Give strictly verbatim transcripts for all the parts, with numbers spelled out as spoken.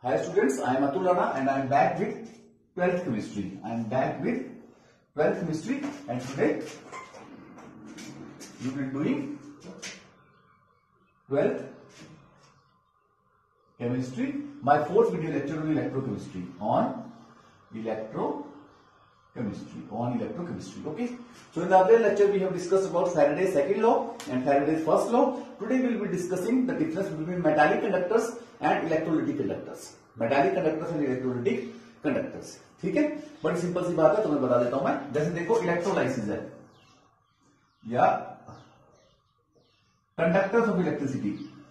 Hi students, I am Atul Rana and I am back with twelfth chemistry. I am back with twelfth chemistry and today we will be doing twelfth chemistry. My fourth video lecture will be electrochemistry on electrochemistry on electrochemistry. Okay. So in the other lecture we have discussed about Faraday's second law and Faraday's first law. Today we will be discussing the difference between metallic conductors and electrolytic conductors. Metallic conductors and electrolytic conductors. ठीक है, बड़ी simple सी बात है, तुम्हें बता देता हूं मैं. जैसे देखो इलेक्ट्रोलाइसिस है या conductors of electricity,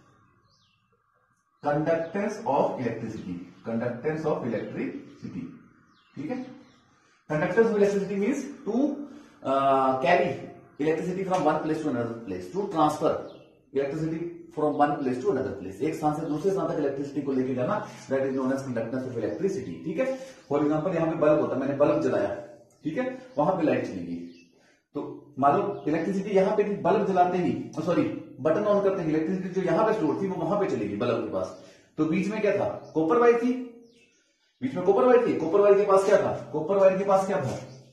conductance of electricity, conductance of electricity. ठीक है, conductance of electricity means to carry electricity from one place to another place, to transfer electricity from one place to another place. एक स्थान से दूसरे स्थान तक electricity को लेके जाना, that is known as conductance of electricity. ठीक है, फॉर एग्जांपल यहाँ पे बल्ब होता है, मैंने बल्ब जलाया, ठीक है, वहां पे लाइट चलेगी. तो मान लो इलेक्ट्रिसिटी यहाँ पे थी, बल्ब जलाते ही, सॉरी बटन ऑन करते ही इलेक्ट्रिसिटी जो यहाँ पे स्टोर थी वो वहां पे चलेगी बल्ब के पास. तो बीच में क्या था, कॉपर वायर थी, बीच में कॉपर वायर थी. कॉपर वायर के पास क्या था, कॉपर वायर के पास क्या था,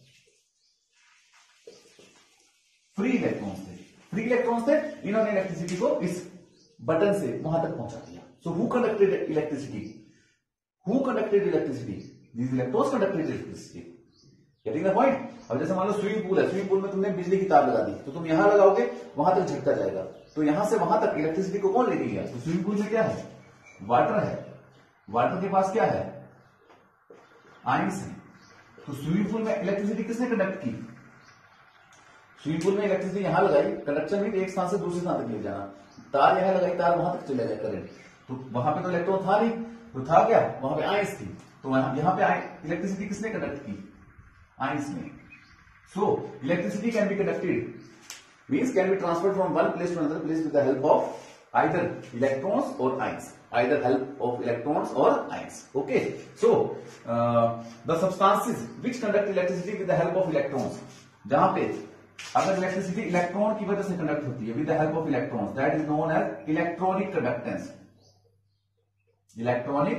फ्री इलेक्ट्रॉन्स थे. फ्री इलेक्ट्रॉन्स थे, इन्होंने इलेक्ट्रिसिटी को इस बटन से वहां तक पहुंचा दिया. So who conducted electricity, who conducted electricity, these electrons conducted electricity. Getting the point. अब जैसे मान लो स्विमिंग पूल है, स्विमिंग पूल में तुमने बिजली की तार लगा दी, तो तुम यहां लगाओगे वहां तक झटका जाएगा. तो यहां से वहां तक इलेक्ट्रिसिटी को कौन लेके गया, तो स्विमिंग पूल में क्या है, वाटर है. वाटर के पास क्या है, आयंस है. तो स्विमिंग पूल में इलेक्ट्रिसिटी किसने कंडक्ट की, स्विमिंग पूल में इलेक्ट्रिसिटी यहां लगाई, कंडक्शन में एक स्थान से दूसरे स्थान तक ले जाना. तार यहां लगाई, तार वहां तक चले गया करंट. तो वहां पे तो इलेक्ट्रॉन था नहीं, तो था क्या, वहां पे आयंस थी. तो यहां पे इलेक्ट्रिसिटी किसने कंडक्ट की, आयंस ने. So electricity can be conducted, means can be transferred from one place to another place with the help of either electrons or ions, either help of electrons or ions. Okay, so uh, the substances which conduct electricity with the help of electrons, जहां पे अगर electricity electron की वजह से conduct होती है with the help of electrons, that is known as electronic conductance. Electronic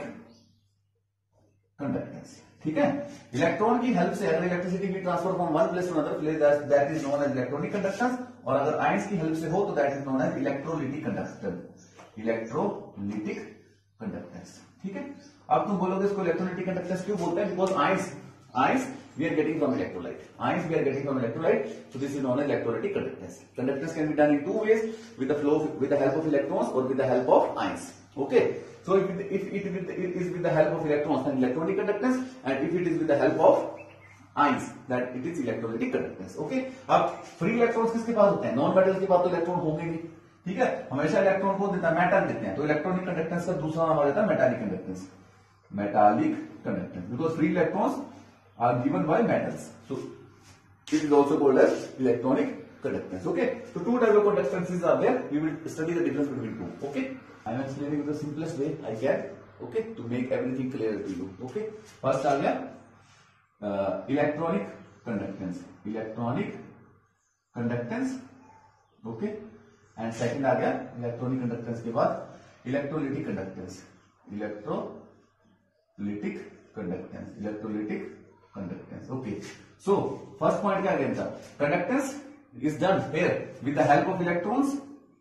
conductance. ठीक है, इलेक्ट्रॉन की हेल्प से अगर इलेक्ट्रिसिटी की transfer from one place to another place, that is known as electronic conductance. और अगर आयंस की हेल्प से हो तो that is known as electrolytic conductance, electrolytic conductance. ठीक है, अब तुम बोलोगे इसको इलेक्ट्रोलिटिक कंडक्टेंस क्यों बोलते हैं, because ions ions we are getting from electrolyte, ions we are getting from electrolyte, so this is known as electrolytic conductance. Conductance can be done in two ways, with the flow with the help of electrons or with the help of ions. Okay, so if it, if it, it is with the help of electrons then electronic conductance, and if it is with the help of ions that it is electrolytic conductance. Okay, अब free electrons किसके पास होते हैं, non metal के पास तो electron होंगे नहीं. ठीक है, हमेशा इलेक्ट्रॉन को देता है मेटल देते हैं, तो इलेक्ट्रॉनिक कंडक्टेंस का दूसरा नाम आ जाता है metallic conductance, metallic conductance, because free electrons are given by metals, so it is also called as electronic conductance. Okay, so two type of conductances are there, we will study the difference between two. Okay, I am explaining the simplest way I can, okay, to make everything clear to you. Okay, first आ गया uh, electronic conductance, electronic conductance. Okay, and second आ गया electronic conductance के बाद electrolytic conductance, electrolytic conductance, electrolytic conductance. Okay, so first point क्या again था, conductance is done here with the help of electrons.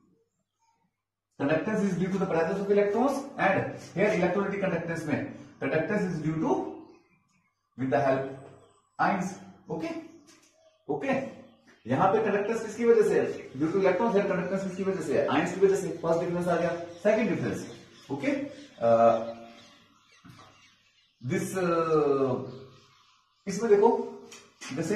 Conductance is due to the presence of electrons, and here electrolytic conductance में conductance is due to with the help ions. Okay, okay, यहाँ पे conductance किसकी वजह से है, due to electrons, here conductance किसकी वजह से है, ions की वजह से. first difference आ गया. second difference, okay, uh, this uh, इसमें देखो जैसे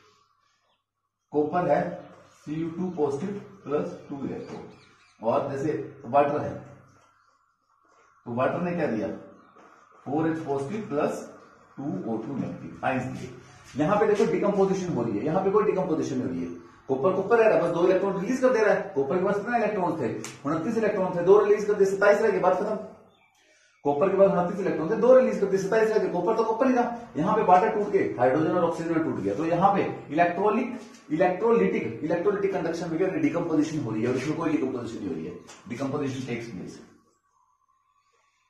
कॉपर है C U two positive plus two electron, और जैसे वाटर है तो वाटर ने क्या दिया, four H positive plus two O two negative ions दिए. यहां पे देखो डिकम्पोजिशन हो रही है, यहां पे कोई डिकम्पोजिशन हो रही है. कॉपर कॉपर रह रहा है, बस दो इलेक्ट्रॉन रिलीज कर दे रहा है. कॉपर के पास कितने इलेक्ट्रॉन थे, उनतीस इलेक्ट्रॉन थे, दो रिलीज कर दिए, सताइस रह गए, बात खत्म. कॉपर के पास उनतीस इलेक्ट्रॉन थे, दो रिलीज करते, सताइस रह गए. कॉपर तो कॉपर ही था, यहाँ पे वाटर टूट के हाइड्रोजन और ऑक्सीजन में टूट गया. तो यहाँ पे इलेक्ट्रोलिक इलेक्ट्रोलिटिक इलेक्ट्रोलिटिक कंडक्शन में डिकम्पोजिशन हो रही है, और इसमें कोई डिकम्पोजिशन नहीं हो रही है. Decomposition takes place,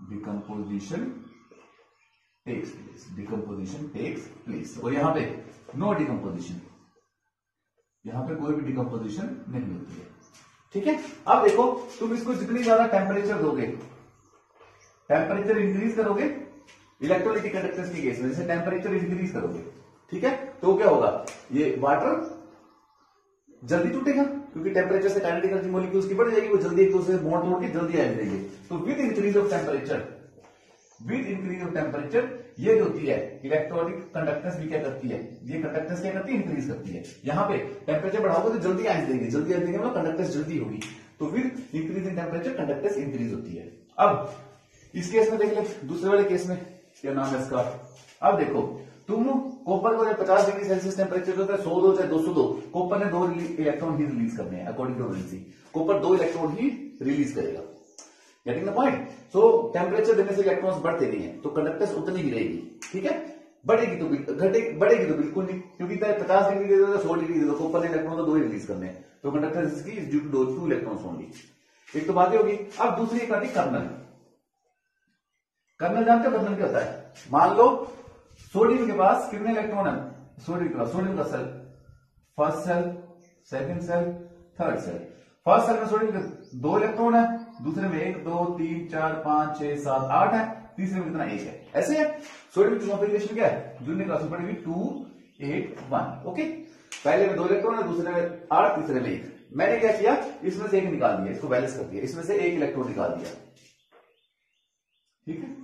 decomposition takes place, decomposition takes place. और यहां पे नो डिकम्पोजिशन, यहां पे कोई भी डिकम्पोजिशन नहीं होती है, ठीक है। अब देखो तुम इसको जितनी ज्यादा टेम्परेचर दोगे, टेम्परेचर इंक्रीज करोगे इलेक्ट्रोलाइटिक कंडक्टेंस के केस में, जैसे टेम्परेचर इंक्रीज करोगे, ठीक है, तो क्या होगा, ये वाटर जल्दी टूटेगा क्योंकि टेम्परेचर से काइनेटिक एनर्जी मॉलिक्यूल्स की बढ़ जाएगी, वो जल्दी एक दूसरे से बॉन्ड तोड़ के जल्दी आ जाएंगे। तो with increase of temperature, with increase of temperature ये जो होती है इलेक्ट्रॉनिक कंडक्टेंस भी क्या करती है, ये कंडक्टेंस क्या करती है, इंक्रीज करती है। यहाँ पे टेम्परेचर बढ़ाओगे तो जल्दी आंच देंगे, जल्दी आंच देंगे मतलब कंडक्टेंस जल्दी होगी। तो with increase in temperature conductance increase होती है। अब इस केस में देख ले, दूसरे वाले केस में क्या नाम है इसका। अब देखो तुम कॉपर को पचास डिग्री सेल्सियस टेम्परेचर होता है, सौ दो चाहे दो सौ दो, कॉपर ने दो इलेक्ट्रॉन ही रिलीज करने हैं अकॉर्डिंग टू वैलेंसी, कॉपर दो इलेक्ट्रॉन ही रिलीज करेगा। Getting the point. So temperature देने से इलेक्ट्रॉन्स बढ़ते नहीं है तो कंडक्टेंस उतनी ही रहेगी, ठीक है। बढ़ेगी तो घटे बढ़ेगी तो बिल्कुल नहीं, क्योंकि पचास डिग्री दे दो सौ डिग्री दे दो, कॉपर ने इलेक्ट्रॉन तो दो ही रिलीज करने हैं, तो कंडक्टेंस इसकी is due to two electrons only. एक तो बात होगी। अब दूसरी एक आती कर्नल। कर्नल जानते हो कर्नल क्या होता है? मान लो सोडियम के पास कितने इलेक्ट्रॉन है, सोडियम के पास, सोडियम का shell, first shell, second shell, third shell. First shell में सोडियम के दो इलेक्ट्रॉन है, दूसरे में एक दो तीन चार पांच छह सात आठ है, तीसरे में कितना, एक है। ऐसे है सोडियम की कॉन्फ़िगरेशन क्या है, जूनियर क्लास में पड़ेगी टू एट वन। ओके, पहले में दो इलेक्ट्रॉन है, दूसरे में आठ, तीसरे में एक। मैंने क्या किया, इसमें से एक निकाल दिया, इसको बैलेंस कर दिया, इसमें से एक इलेक्ट्रॉन निकाल दिया, ठीक है,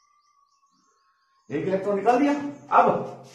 एक इलेक्ट्रॉन निकाल दिया। अब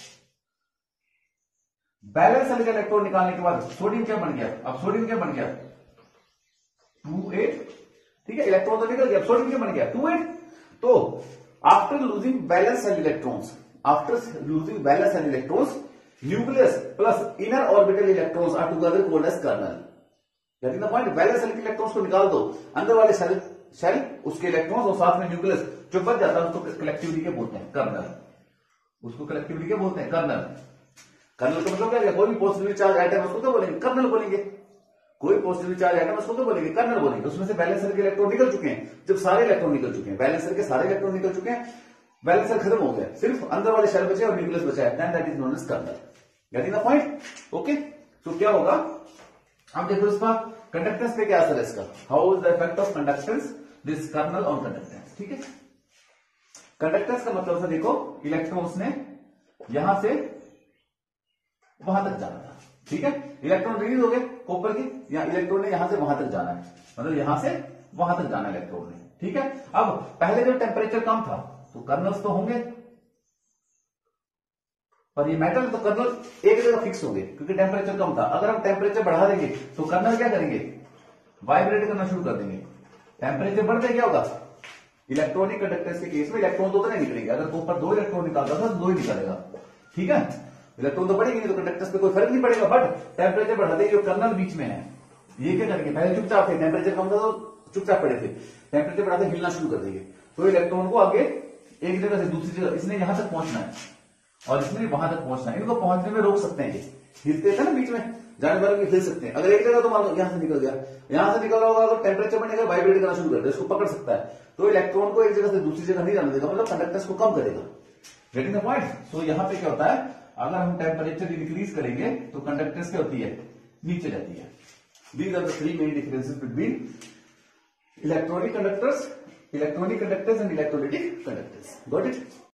बैलेंस वाले इलेक्ट्रॉन निकालने के बाद सोडियम क्या बन गया, अब सोडियम क्या बन गया, टू एट, ठीक है, इलेक्ट्रॉन तो निकल गया, सोडियम क्या बन गया, टू एट। तो after losing valence shell electrons, after losing valence shell electrons, nucleus plus inner orbital electrons are together called as kernel. Getting the point. Valence shell के इलेक्ट्रॉन्स को निकाल दो, अंदर वाले सेल सेल उसके इलेक्ट्रॉन्स और साथ में न्यूक्लियस जो बच जाता है उसको कलेक्टिविटी के बोलते हैं कर्नल, उसको कलेक्टिविटी के बोलते हैं कर्नल। कर्नल का मतलब क्या है, कोई भी पॉजिटिव चार्ज आइटम है उसको क्या बोलेंगे, कर्नल बोलेंगे। कोई पॉजिटिव चार्ज आइटम उसको क्या बोलेंगे, कर्नल बोलेंगे। उसमें से बैलेंस सेल के इलेक्ट्रॉन निकल चुके हैं, जब सारे इलेक्ट्रॉन निकल चुके हैं, बैलेंस सेल के सारे इलेक्ट्रॉन निकल चुके हैं, बैलेंस सेल खत्म हो गया, सिर्फ अंदर वाले सेल बचे और न्यूक्लियस बचा है, that is known as kernel. Getting the point. Okay, तो क्या होगा, अब देखो इसका कंडक्टेंस पे क्या असर है इसका, how is the effect of conductance this kernel on conductance, ठीक है। कंडक्टेंस का मतलब था, देखो इलेक्ट्रॉन्स ने यहां से वहां तक जाना था, ठीक है, इलेक्ट्रॉन रिलीज हो गए कॉपर के, या इलेक्ट्रॉन ने यहां से वहां तक जाना है, मतलब यहां से वहां तक जाना है इलेक्ट्रॉन ने, ठीक है। अब पहले जब टेम्परेचर कम था तो कर्नल्स तो होंगे, पर ये मेटल तो कर्नल एक जगह फिक्स होंगे क्योंकि टेम्परेचर कम था। अगर हम टेम्परेचर बढ़ा देंगे तो कर्नल क्या करेंगे, वाइब्रेट करना शुरू कर देंगे। टेम्परेचर बढ़ते क्या होगा, इलेक्ट्रॉनिक कंडक्टेंस के केस में इलेक्ट्रॉन तो नहीं निकलेंगे, अगर कॉपर दो इलेक्ट्रॉन निकालता था तो दो ही निकलेगा, ठीक है, इलेक्ट्रॉन तो बढ़ेंगे नहीं तो कंडक्टेंस पे कोई फर्क नहीं पड़ेगा। बट टेम्परेचर बढ़ा देंगे, जो कर्नल बीच में है ये क्या करेंगे, पहले चुपचाप थे, टेम्परेचर कम था तो चुपचाप पड़े थे, टेम्परेचर बढ़ाते हिलना शुरू कर देंगे, तो इलेक्ट्रॉन को आगे एक जगह से दूसरी जगह, इसने यहां तक पहुंचना है और इसने वहां तक पहुंचना है, इनको पहुंचने में रोक सकते हैं, हिलते थे ना बीच में, जाने वाले हिल सकते हैं। अगर एक जगह तो मान लो यहां से निकल गया, यहां से निकल रहा होगा तो टेम्परेचर बढ़ेगा, वाइब्रेट करना शुरू कर देगा, इसको पकड़ सकता है, तो इलेक्ट्रॉन को एक जगह से दूसरी जगह नहीं जाने देगा, मतलब कंडक्टेंस को कम करेगा। Getting the point. सो यहां पे क्या होता है, अगर हम टेम्परेचर इंक्रीज करेंगे तो कंडक्टेंस क्या होती है, नीचे जाती है। These are the three main differences between electronic conductors, electronic conductors and electrolytic conductors. Got it.